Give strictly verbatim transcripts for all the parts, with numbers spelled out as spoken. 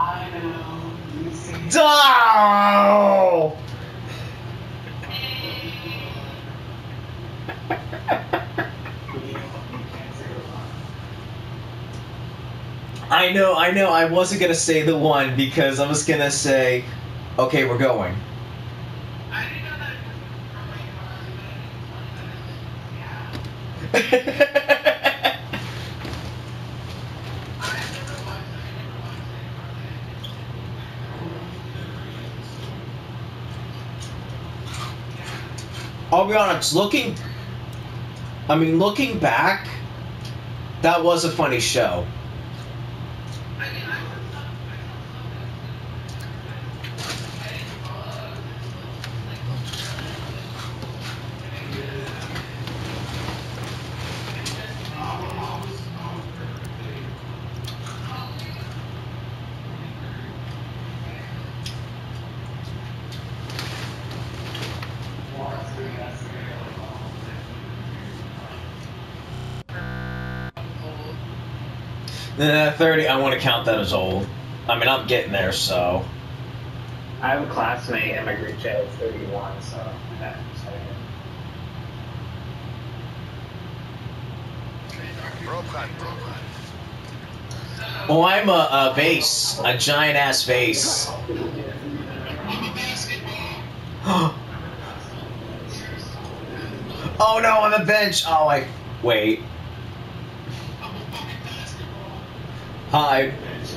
Oh! I know, I know, I wasn't gonna say the one because I was gonna say, okay, we're going. I'll be honest, looking... I mean, looking back, that was a funny show. Then at thirty, I want to count that as old. I mean, I'm getting there, so... I have a classmate in my group chat at thirty-one, so that's exciting. Oh, I'm a, a vase. A giant-ass vase. Oh no, on the bench! Oh, I... Wait. Hi.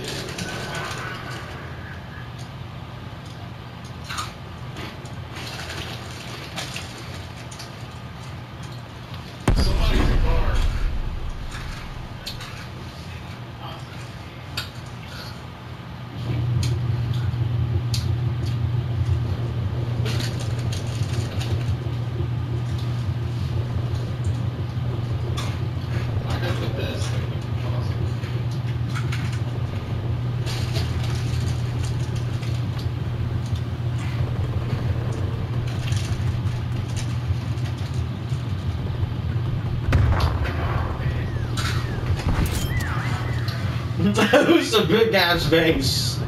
Who's the big ass vase?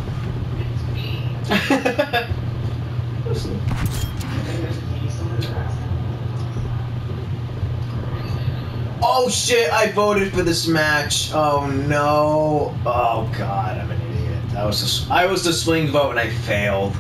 Oh shit, I voted for this match. Oh no. Oh god, I'm an idiot. That was a, I was the swing vote and I failed.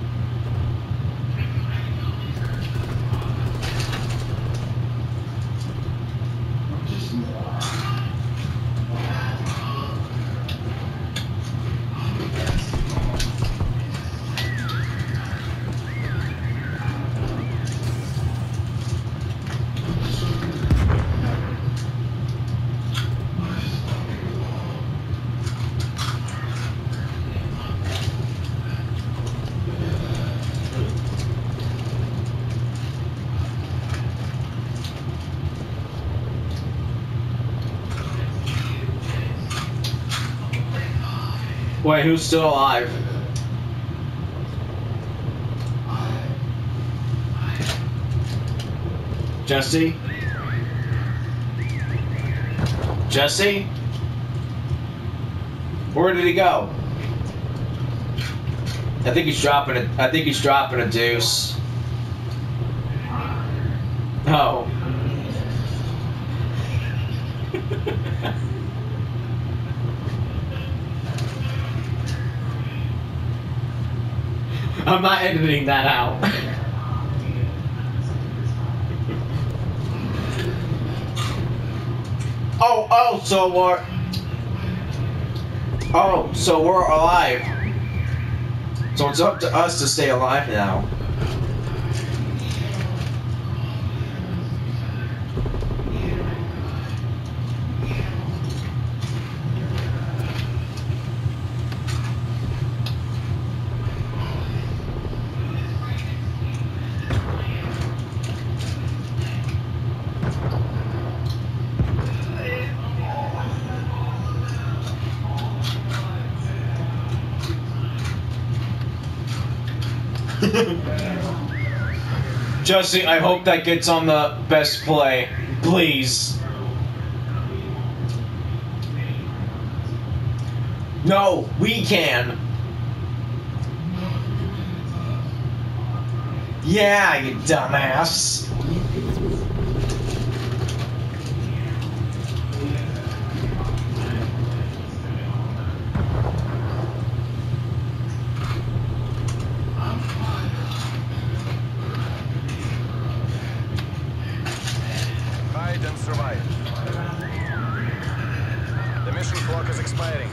Wait, who's still alive? Jesse? Jesse? Where did he go? I think he's dropping a I think he's dropping a deuce. Oh. I'm not editing that out. oh, oh, so we're... Oh, so we're alive. So it's up to us to stay alive now. Jesse, I hope that gets on the best play. Please. No, we can. Yeah, you dumbass. Hide and survive. The mission clock is expiring.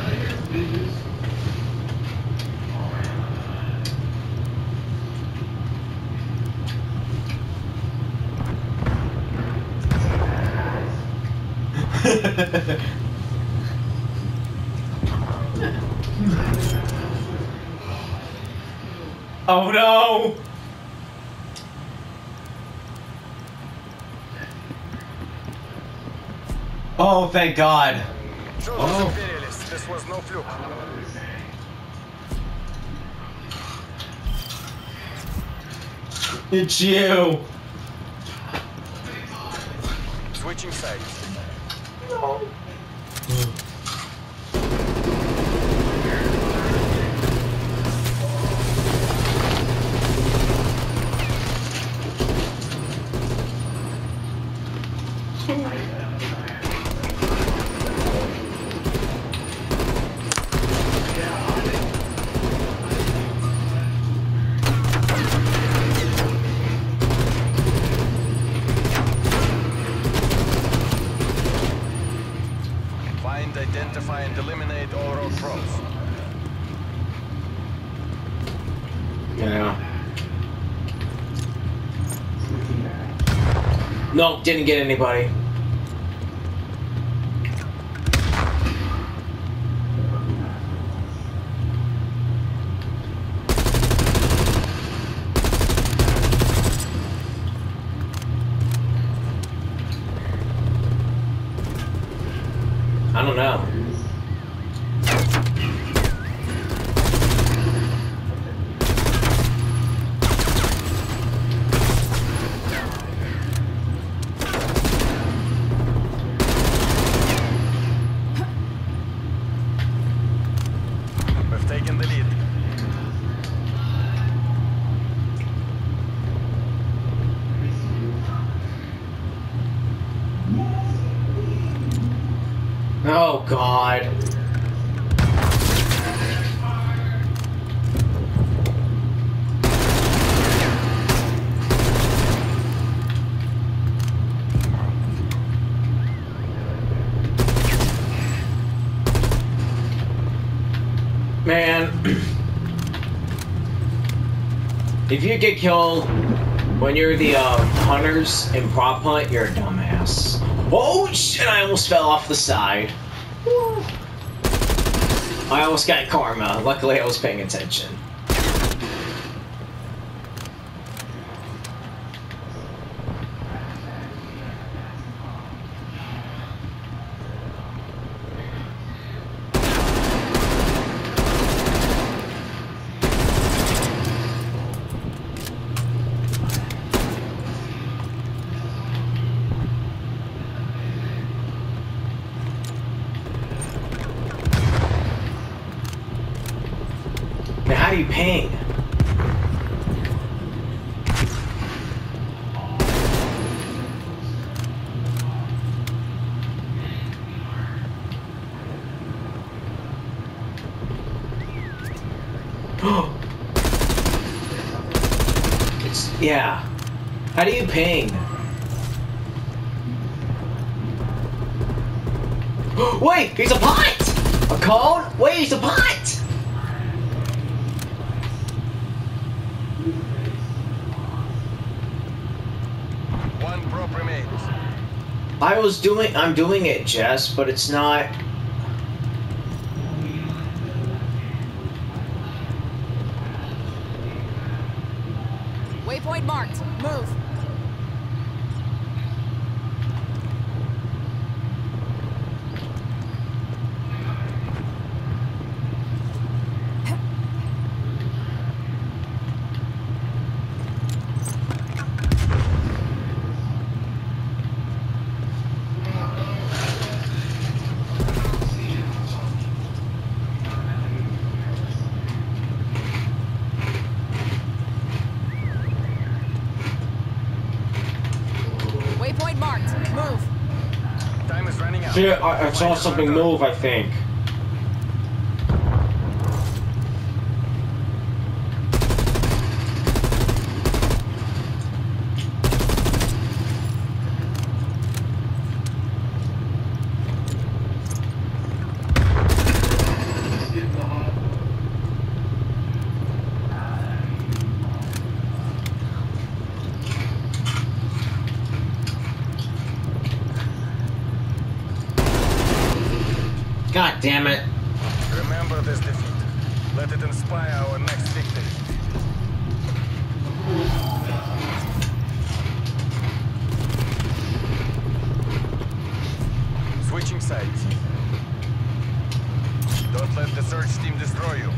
Oh no! Oh, thank God. Show Oh. those imperialists this was no fluke. It's you. Switching sides. No. Find, identify, and eliminate all road pros. Yeah. Nope, didn't get anybody. I don't know. We've taken the lead. Oh, God. Man, if you get killed when you're the uh, hunters in prop hunt, you're a dumbass. Oh shit, I almost fell off the side. I almost got karma. Luckily I was paying attention. Now, how do you ping? It's, yeah. How do you ping? Wait, he's a pot! A cone? Wait, he's a pot! One prop remains. I was doing, I'm doing it, Jess, but it's not. Waypoint marked. Move. shit, I, I saw something move, I think. God damn it. Remember this defeat. Let it inspire our next victory. Switching sides. Don't let the search team destroy you.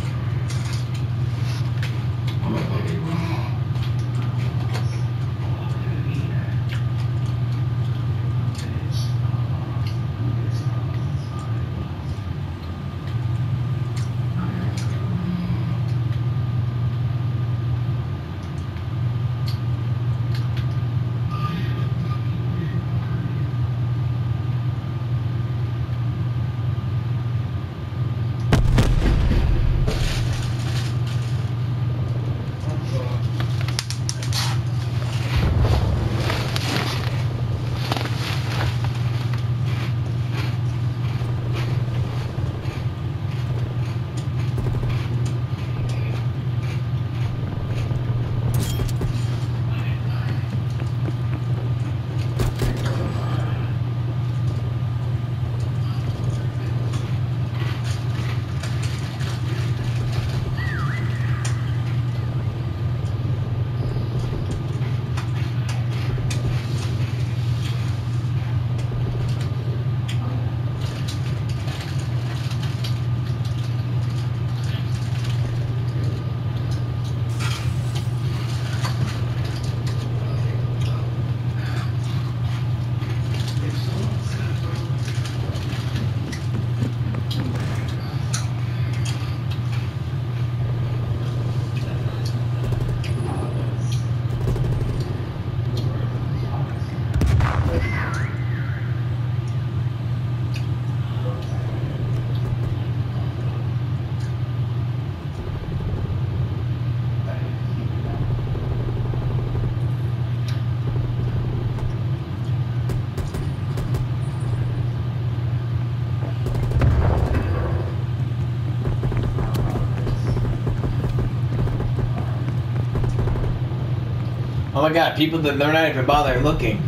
Oh my god, people that they're not even bothering looking.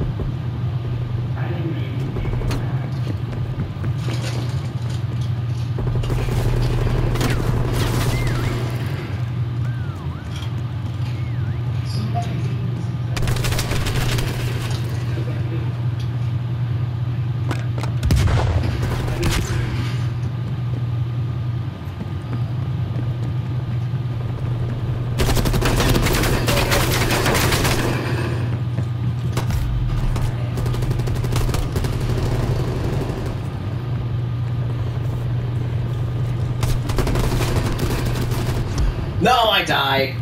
No, I died.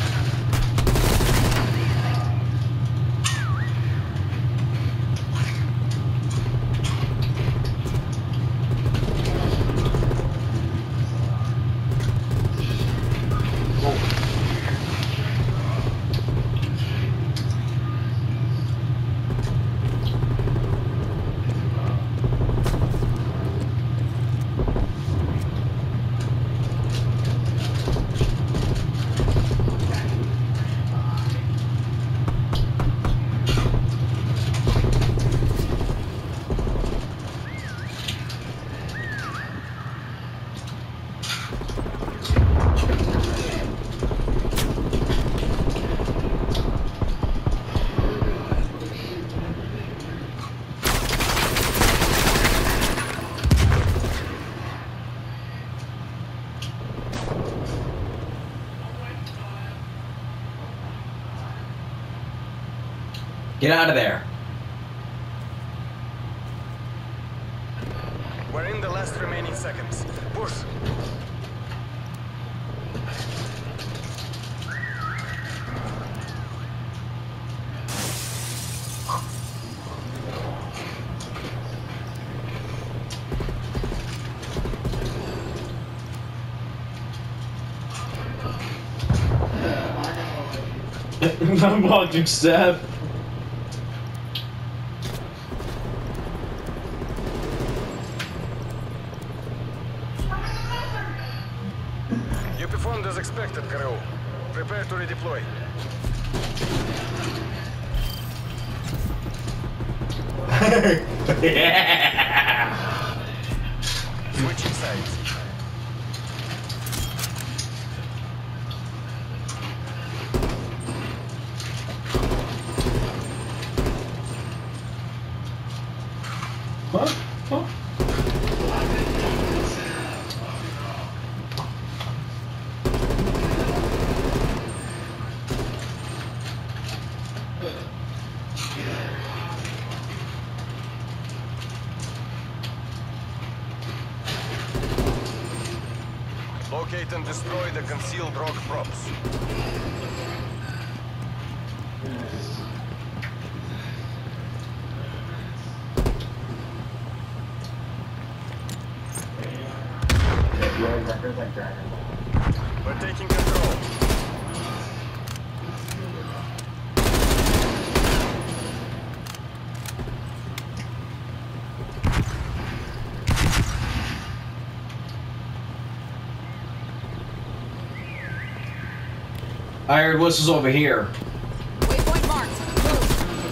Get out of there. We're in the last remaining seconds. Push. I'm watching Seth. You performed as expected, Karoo. Prepare to redeploy. Yeah. Switching sides. Huh? Huh? Locate and destroy the concealed rock props. We're taking control. I heard whistles over here. Waypoint marked. Move.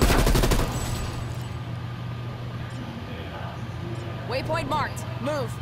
Waypoint marked. Move.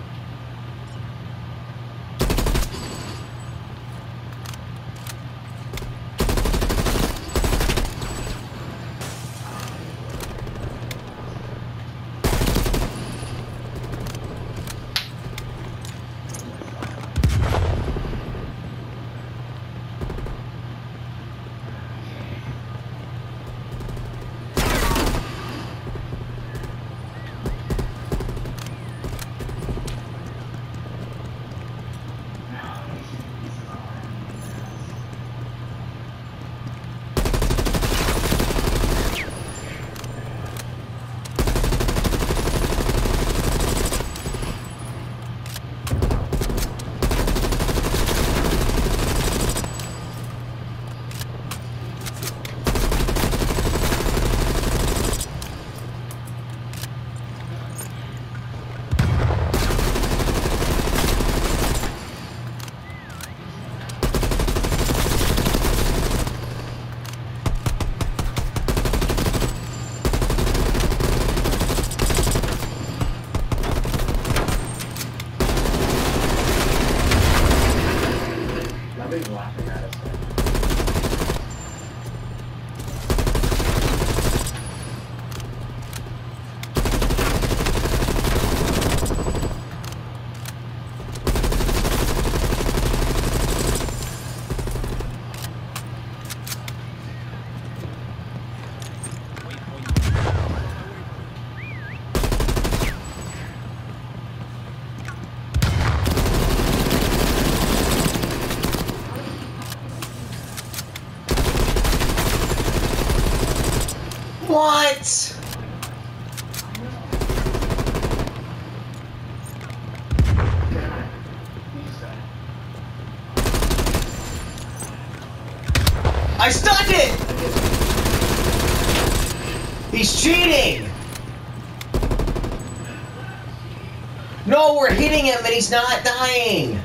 Nobody's laughing at us. What? I stunned it! He's cheating! No, we're hitting him and he's not dying!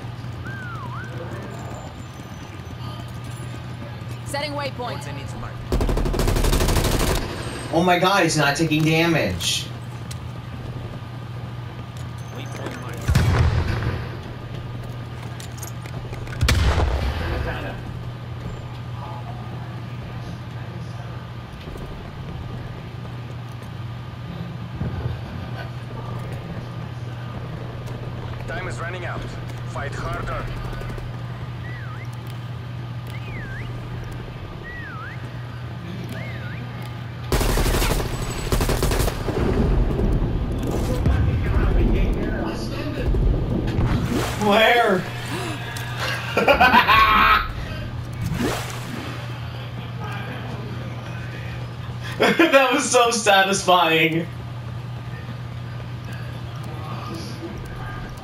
Setting waypoint. Oh my god, he's not taking damage. Time is running out. Fight harder. Where? That was so satisfying.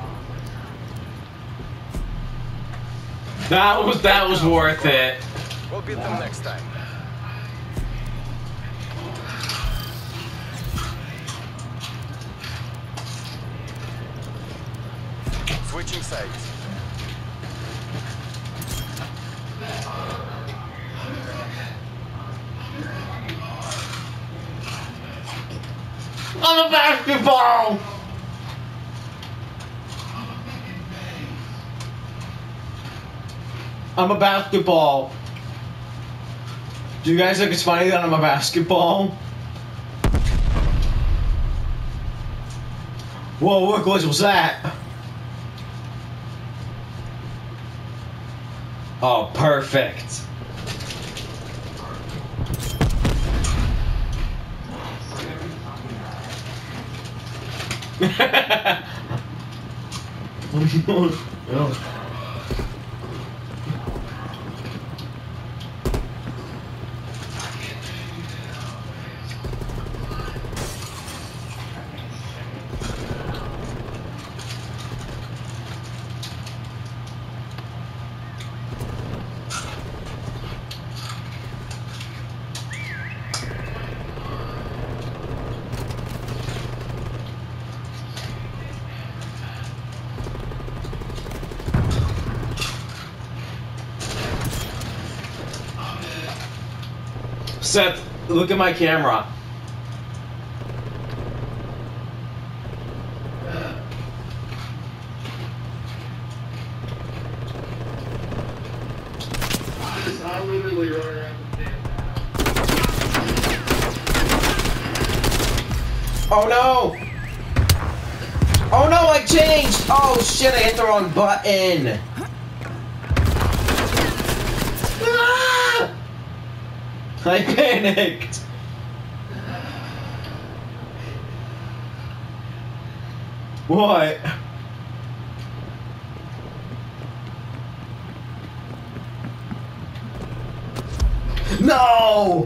That was that was worth it. We'll beat them next time. Switching sides. I'm a basketball! I'm a basketball. Do you guys think it's funny that I'm a basketball? Whoa, what glitch was that? Oh, perfect. Seth, look at my camera. I'm literally running around the damn Oh no! Oh no, I changed! Oh shit, I hit the wrong button! Ah! I panicked! What? No!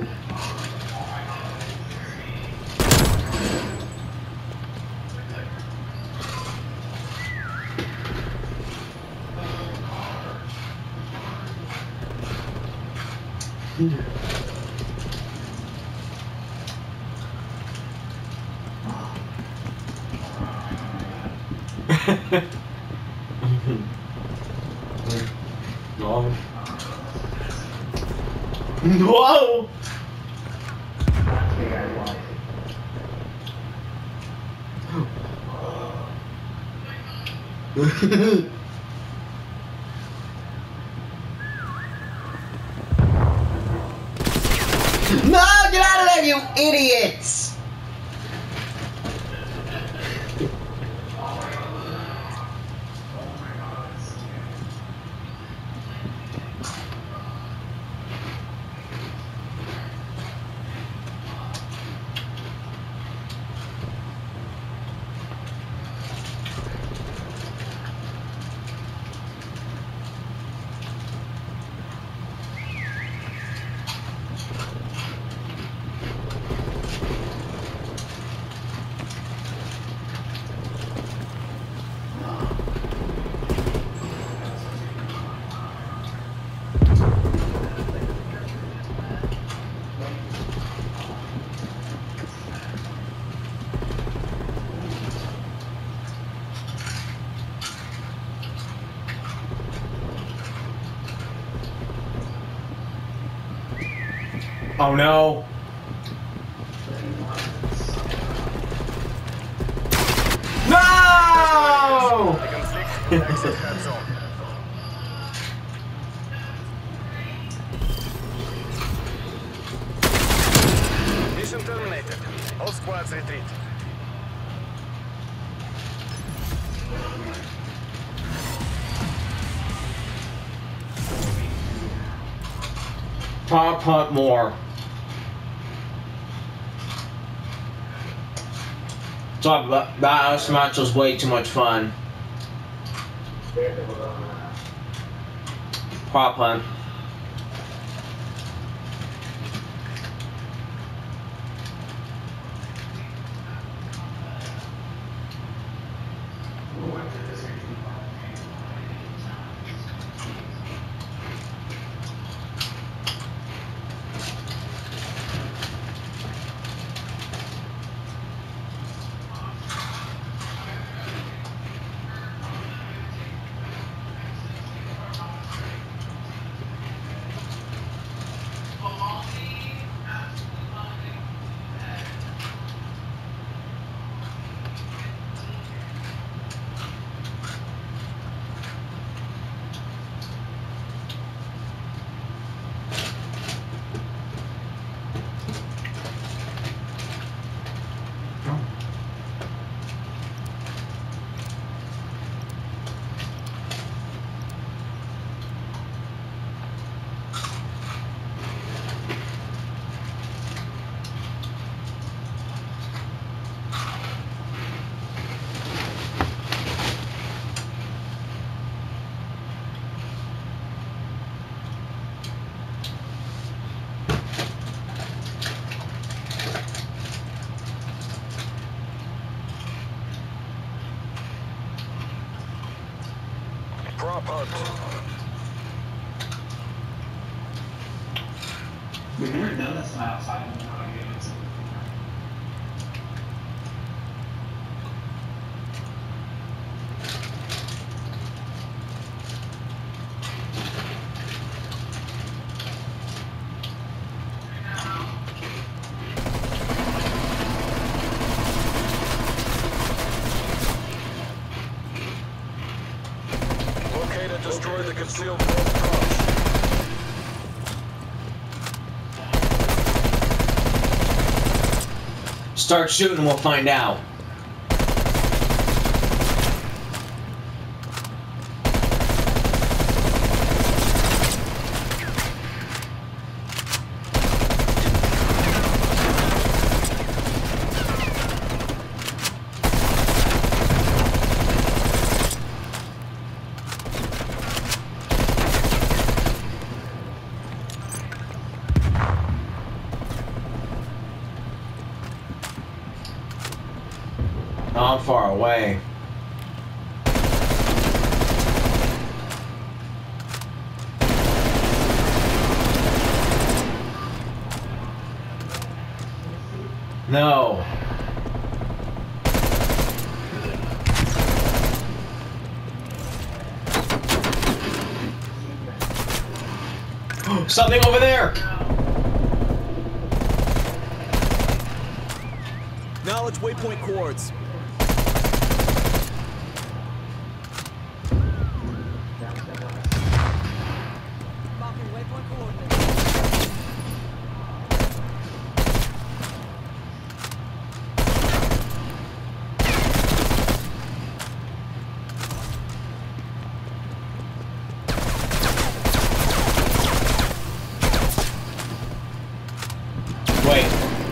No. No! No! Get out of there, you idiots! Oh no. No! Exit hot zone. Mission terminated. All squads retreat. Pop hunt more. Talk about that house match was way too much fun. Prop hunt. hunt. We've never done this outside of the games. Locate and destroy the concealed vault crush. Start shooting, we'll find out. Oh, I'm far away. No. Something over there. Knowledge waypoint coords. Marking waypoint coordinates. Wait.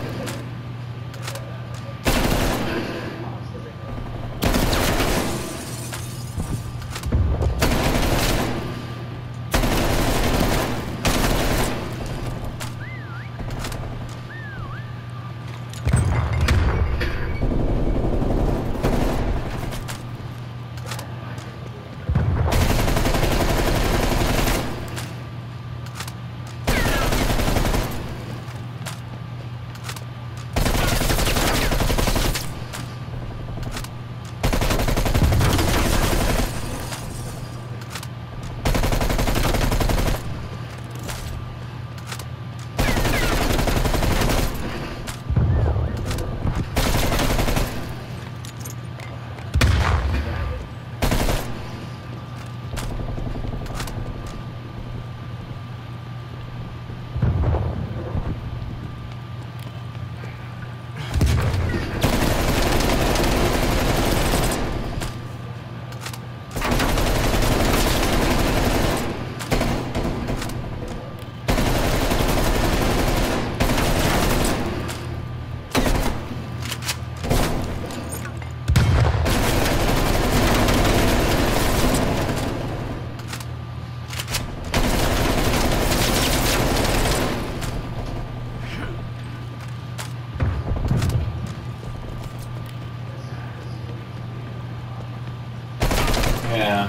Yeah.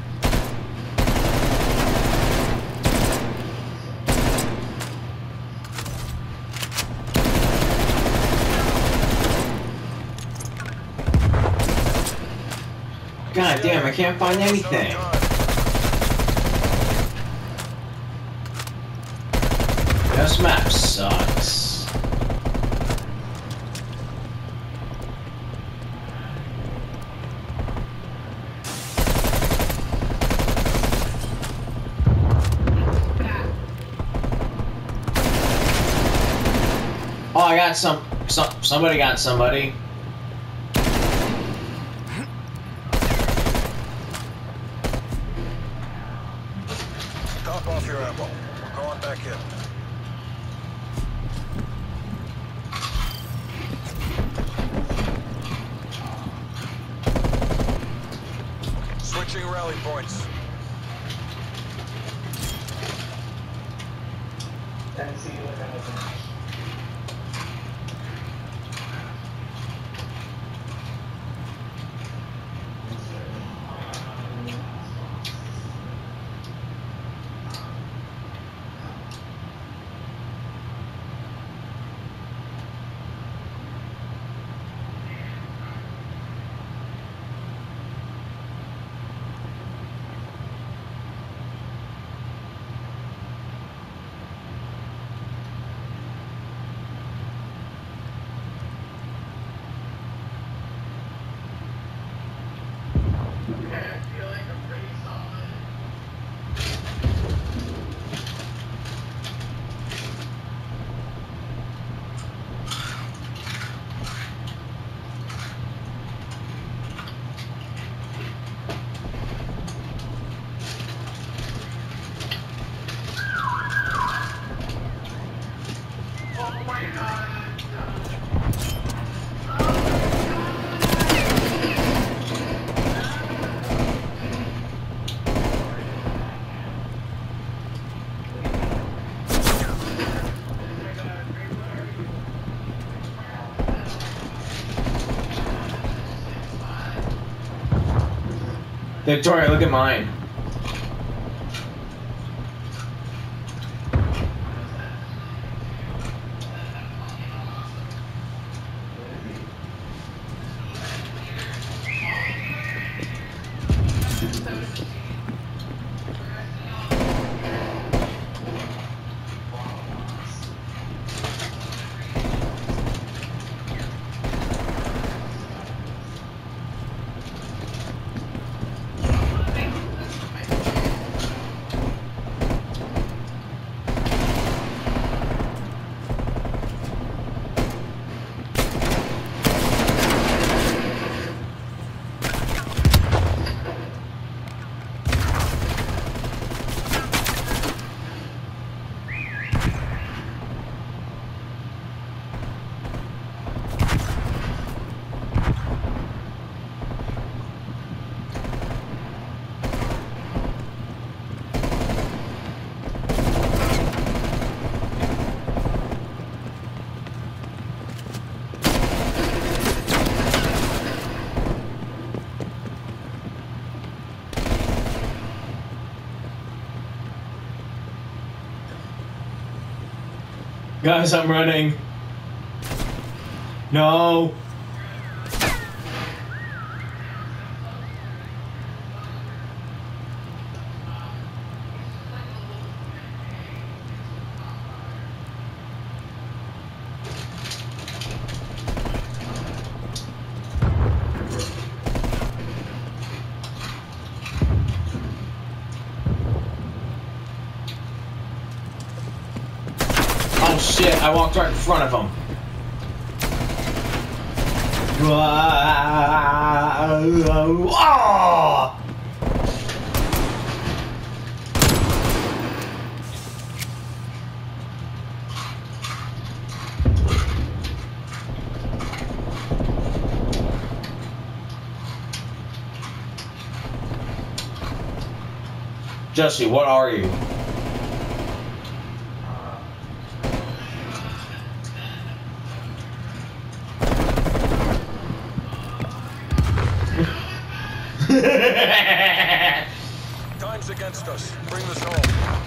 God damn, I can't find anything. This map sucks. Oh, I got some, some, somebody got somebody. Top off your ammo. We're going back in. Switching rally points. Didn't see you with anything. Victoria, look at mine. Guys, I'm running. No. Oh shit, I walked right in front of him. Oh! Jesse, what are you? Time's against us. Bring this home.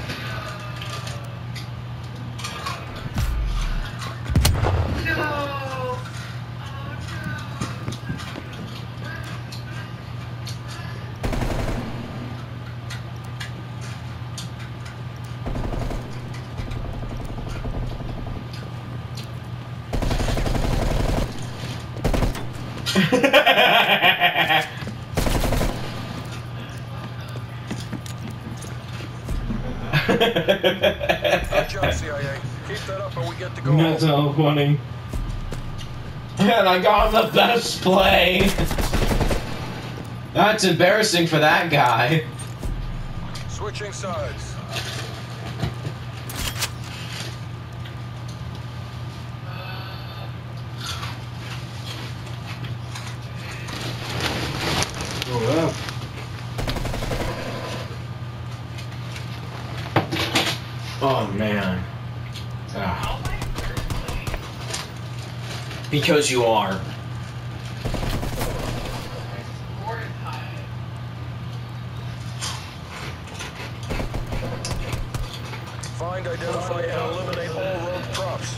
Good job, C I A. Keep that up and we get to go That's home. so funny. And I got the best play. That's embarrassing for that guy. Switching sides. Oh man. Ah. Because you are. Find, identify, and eliminate all rogue props.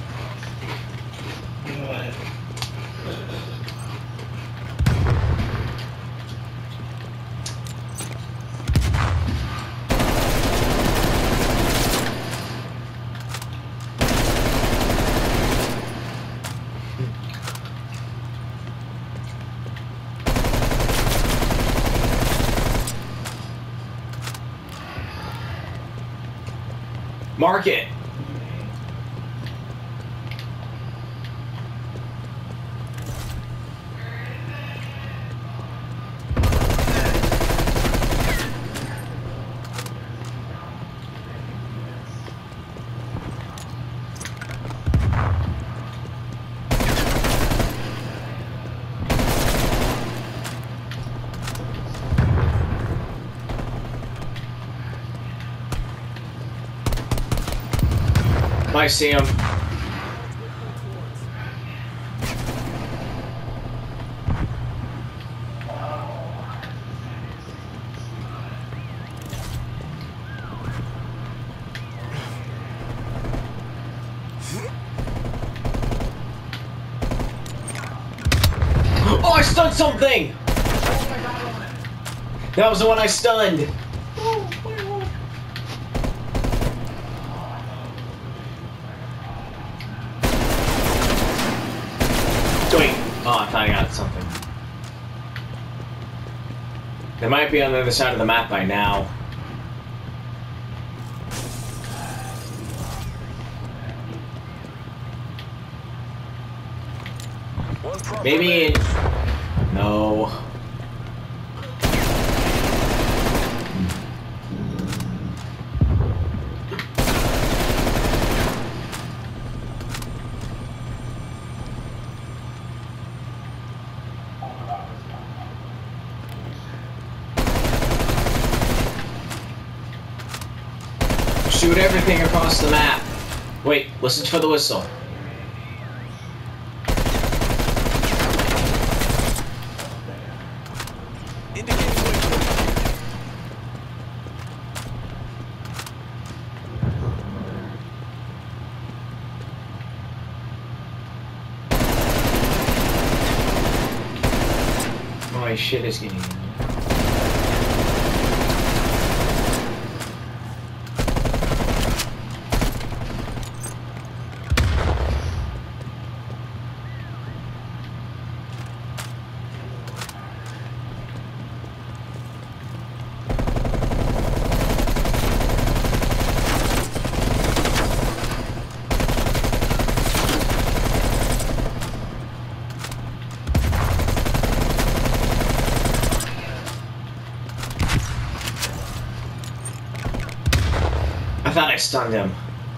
Mark it. I see him. stunned something! That was the one I stunned. Wait. Oh, I thought I got something. They might be on the other side of the map by now. Maybe in... No. Shoot everything across the map. Wait, listen for the whistle. My shit is getting in. I thought I stunned him.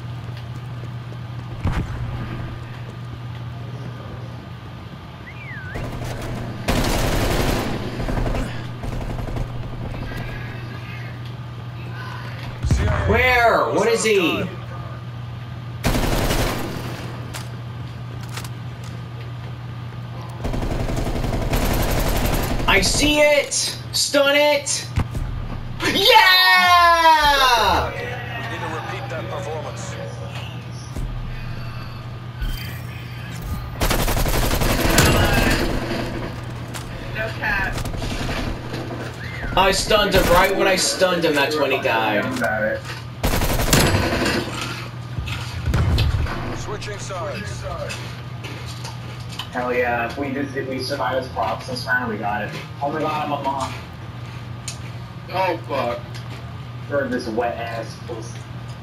Where? What is he? I see it! Stun it! Yeah! Need to repeat that performance. No cat. I stunned him right when I stunned him, that's when he died. Switching sides. Hell yeah, if we did if we survived as props this round, we got it. Oh my god, I'm a mom. Oh fuck. For this wet ass pussy.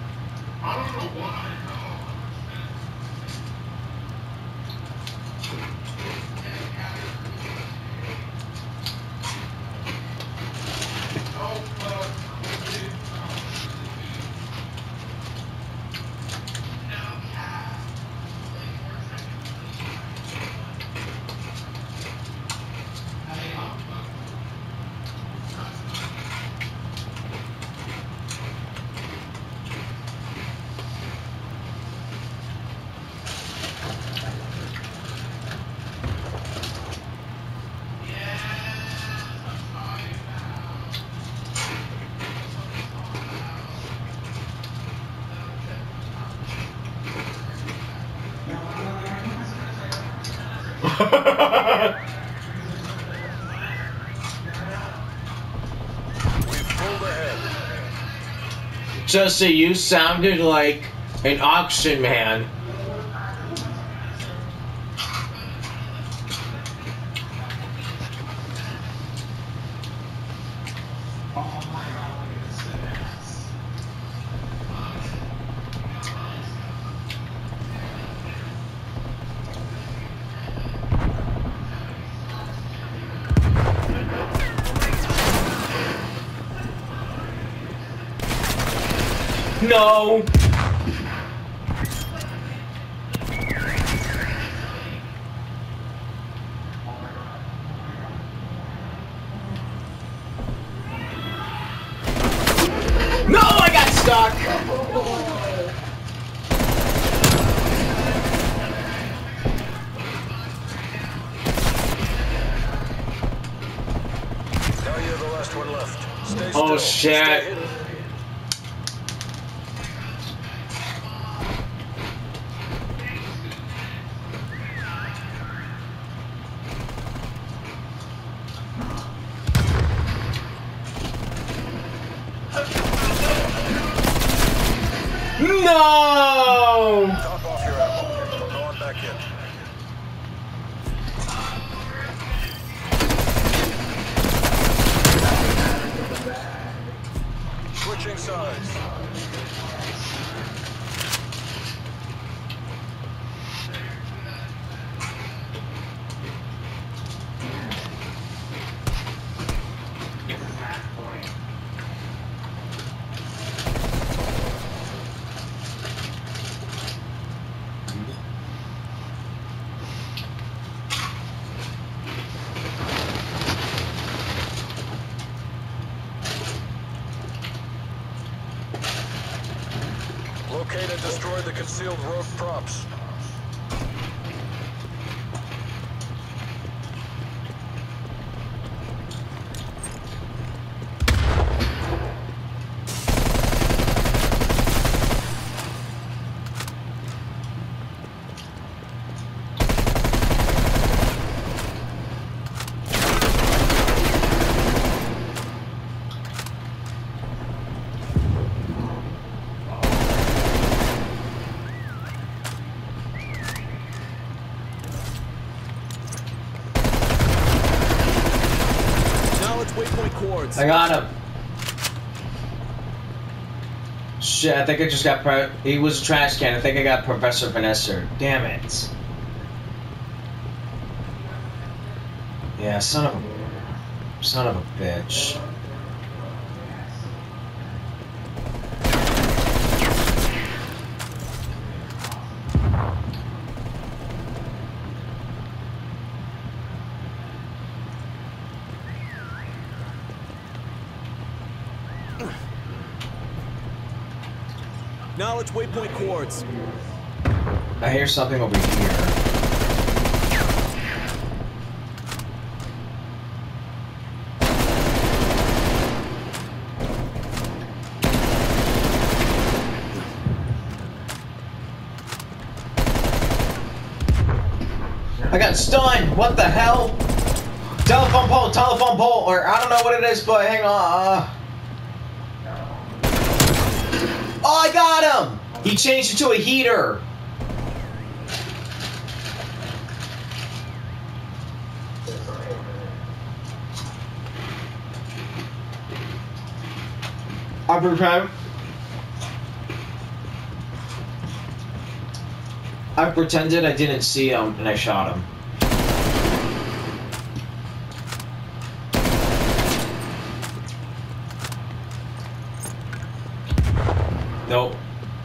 Just so you sounded like an auction man. No! No, I got stuck! Now you're the last one left. Stay Oh, still. shit. Stay hidden. No! Top off your ammo. Go on back in. Switching sides. Locate and destroy the concealed rogue props. Waypoint coords. I got him. Shit, I think I just got pre- he was a trash can. I think I got Professor Vanessa. Damn it. Yeah, son of a... Son of a bitch. Knowledge waypoint coords. I hear something over here. I got stunned! What the hell? Telephone pole, telephone pole, or I don't know what it is, but hang on. Uh... Oh, I got him! He changed it to a heater. I pretend. I pretended I didn't see him and I shot him. Nope.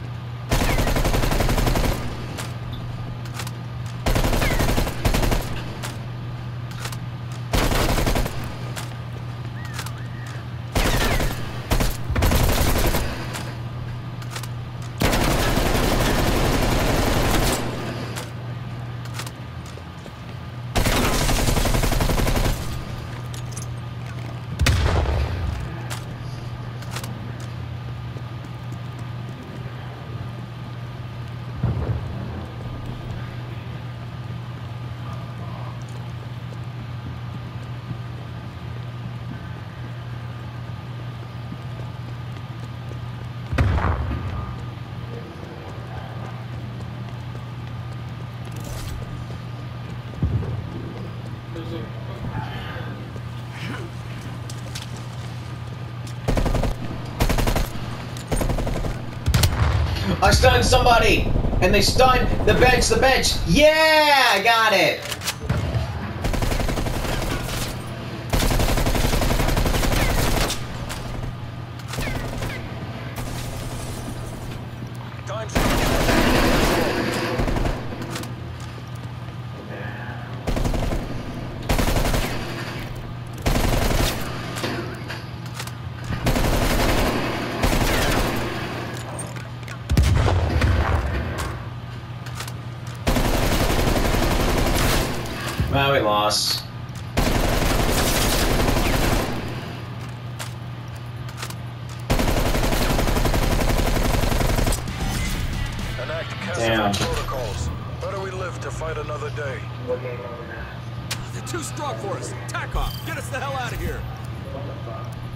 I stunned somebody! And they stunned the bench, the bench! Yeah! I got it! Well, we lost. Enact Damn. Cassandra protocols. Better we live to fight another day. They're too strong for us. Tack off. Get us the hell out of here. What the fuck?